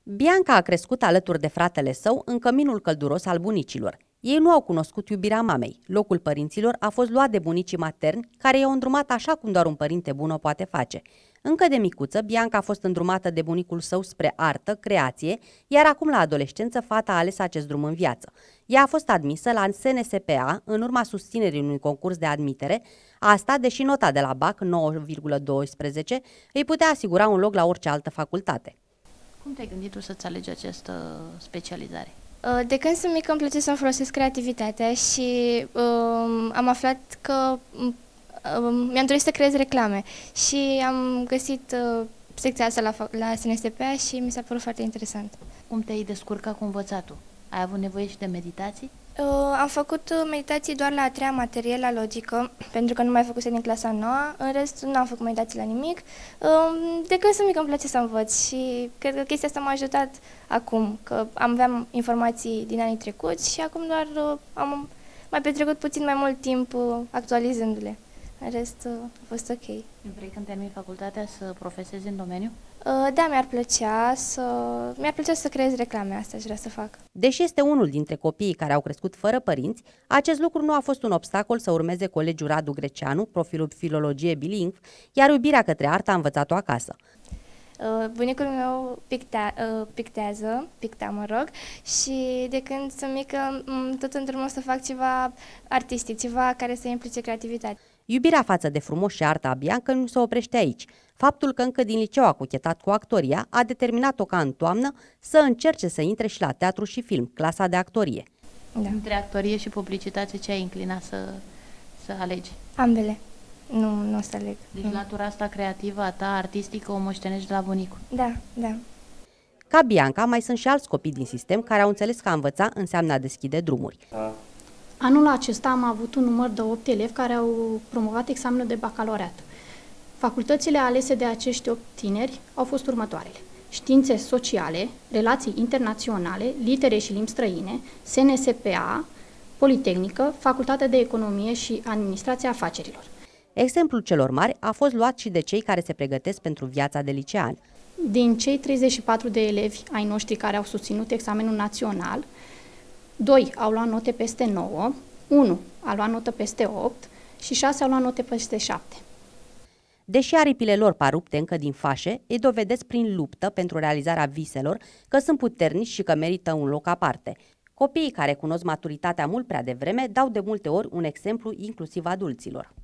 Bianca a crescut alături de fratele său în căminul călduros al bunicilor. Ei nu au cunoscut iubirea mamei. Locul părinților a fost luat de bunicii materni, care i-au îndrumat așa cum doar un părinte bun o poate face. Încă de micuță, Bianca a fost îndrumată de bunicul său spre artă, creație, iar acum la adolescență fata a ales acest drum în viață. Ea a fost admisă la SNSPA în urma susținerii unui concurs de admitere, asta deși nota de la BAC, 9,12, îi putea asigura un loc la orice altă facultate. Cum te-ai gândit tu să-ți alegi această specializare? De când sunt mică îmi place să-mi folosesc creativitatea și am aflat că mi-am dorit să creez reclame și am găsit secția asta la SNSPA și mi s-a părut foarte interesant. Cum te-ai descurcat cu învățatul? Ai avut nevoie și de meditații? Am făcut meditații doar la a treia materie, la logică, pentru că nu mai făcusem din clasa 9, în rest nu am făcut meditații la nimic. De când sunt mică îmi place să învăț și cred că chestia asta m-a ajutat acum, că aveam informații din anii trecuți și acum doar am mai petrecut puțin mai mult timp actualizându-le. În rest a fost ok. Vrei când termini facultatea să profesezi în domeniu? Da, mi-ar plăcea să creez reclame, asta aș vrea să fac. Deși este unul dintre copiii care au crescut fără părinți, acest lucru nu a fost un obstacol să urmeze colegiul Radu Greceanu, profilul filologie bilingv, iar iubirea către artă a învățat-o acasă. Bunicul meu picta, și de când sunt mică tot îndrumă să fac ceva artistic, ceva care să implice creativitate. Iubirea față de frumos și arta a Bianca nu se oprește aici. Faptul că încă din liceu a cochetat cu actoria a determinat-o ca în toamnă să încerce să intre și la teatru și film, clasa de actorie. Da. Între actorie și publicitate, ce ai inclinat să alegi? Ambele. Nu o să aleg. Deci latura asta creativă a ta, artistică, o moștenești de la bunicul. Da. Ca Bianca, mai sunt și alți copii din sistem care au înțeles că a învăța înseamnă a deschide drumuri. Anul acesta am avut un număr de 8 elevi care au promovat examenul de bacalaureat. Facultățile alese de acești 8 tineri au fost următoarele: Științe sociale, Relații internaționale, Litere și limbi străine, SNSPA, Politehnică, Facultatea de Economie și Administrația Afacerilor. Exemplul celor mari a fost luat și de cei care se pregătesc pentru viața de licean. Din cei 34 de elevi ai noștri care au susținut examenul național, 2 au luat note peste 9, 1 a luat notă peste 8 și 6 au luat note peste 7. Deși aripile lor par rupte încă din fașe, ei dovedesc prin luptă pentru realizarea viselor că sunt puternici și că merită un loc aparte. Copiii care cunosc maturitatea mult prea devreme dau de multe ori un exemplu inclusiv adulților.